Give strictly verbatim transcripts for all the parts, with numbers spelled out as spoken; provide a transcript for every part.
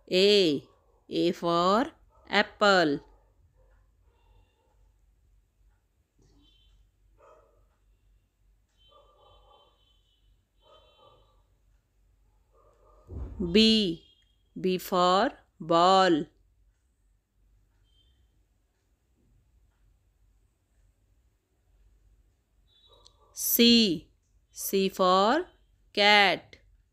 A. A for apple. B. B for ball. C. C for cat.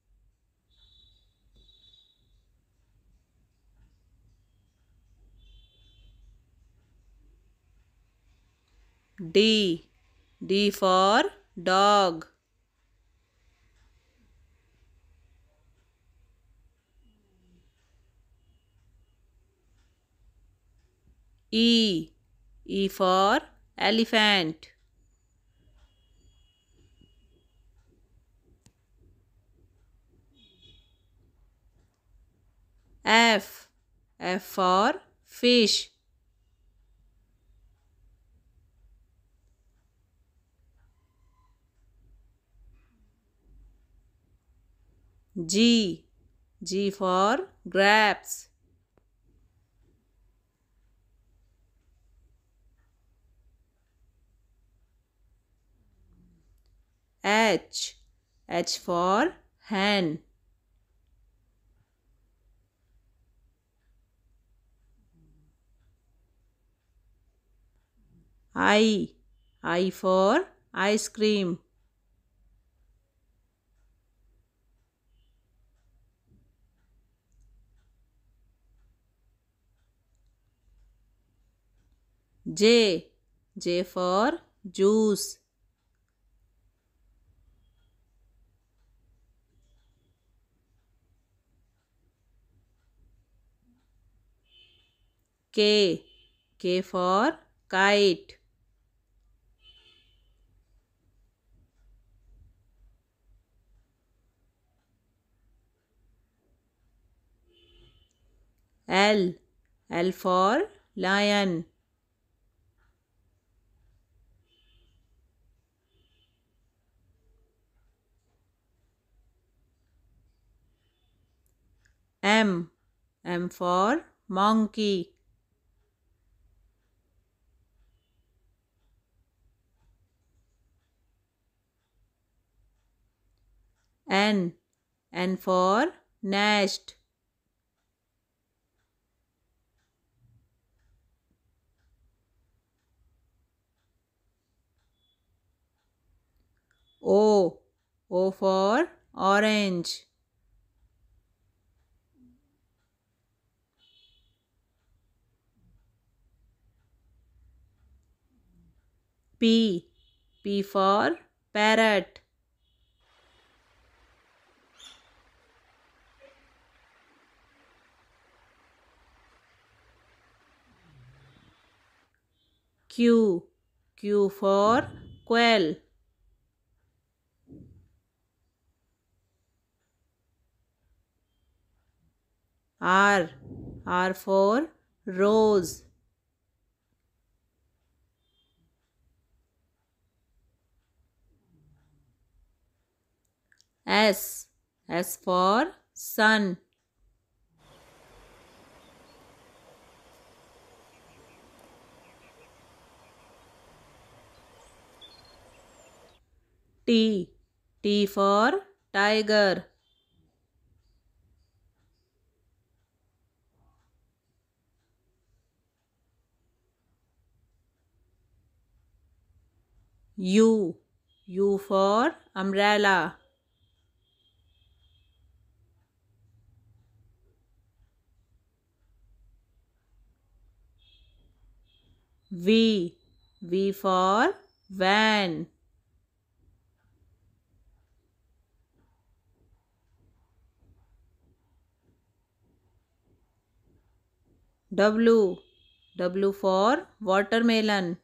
D. D for dog. E. E for elephant. F. F for fish. G. G for grapes. H. H for hen. I. I for ice cream. J. J for juice. K. K for kite. L. L for lion. M. M for monkey. N. N for nest. O. O for orange. P. P for parrot. Q. Q for quail. R. R for rose. S. S for sun. T. T for tiger. U. U for umbrella. V. V for van. W. W for watermelon.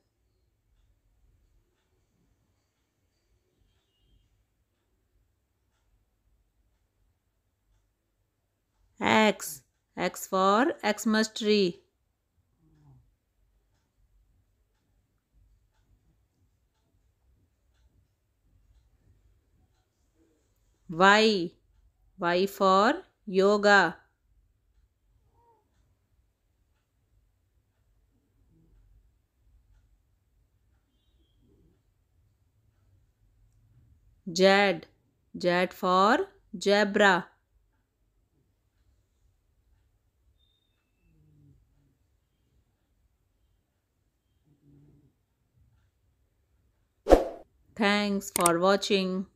X. X for Xmas tree. Y. Y for yoga. Z. Z for zebra. Thanks for watching.